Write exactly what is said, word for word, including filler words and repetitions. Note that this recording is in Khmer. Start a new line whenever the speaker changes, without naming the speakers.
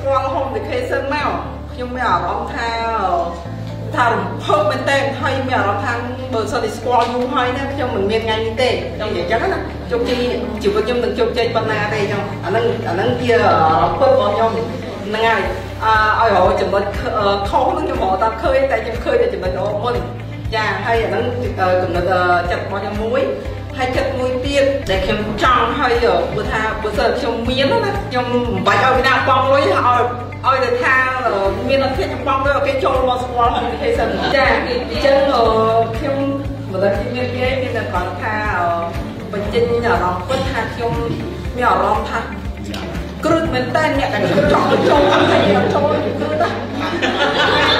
squall home vacation មកខ្ញុំមានអារម្មណ៍ថាថារំភើបមែនតើហើយមានអារម្មណ៍ថាបើសិនជា squall យូរហើយណាខ្ញុំមិនមានថ្ងៃនេះទេខ្ញុំនិយាយចឹងណាជោគជ័យជីវិតខ្ញុំនឹងជោគជ័យប៉ុណ្ណាទេចឹងអាហ្នឹងអាហ្នឹងជារំភើបរបស់ខ្ញុំហ្នឹងហើយអឺឲ្យរកចំណុចខុសហ្នឹងខ្ញុំរកតាមឃើញតែខ្ញុំឃើញតែចំណុចល្អមុនចាហើយអាហ្នឹងចំណុចចិត្តរបស់ខ្ញុំមួយហើយចិត្តមួយទៀតដែលខ្ញុំចង់ឲ្យព្រោះថាបើសិនខ្ញុំមានណាខ្ញុំមិនបាច់ឲ្យគេដាក់បងលុយឲ្យឲ្យតែថាមានអត់ទេខ្ញុំបងលុយឲ្យគេចូលមកស្គាល់ application ចាអញ្ចឹងខ្ញុំមិនដឹងខ្ញុំមានគេមានតែគាត់ថាបញ្ចេញអារម្មណ៍ពិតថាខ្ញុំមានអារម្មណ៍ថាគ្រឹះមែនតើអ្នកដែលខ្ញុំចង់ចូលទៅចូលគ្រឹះណា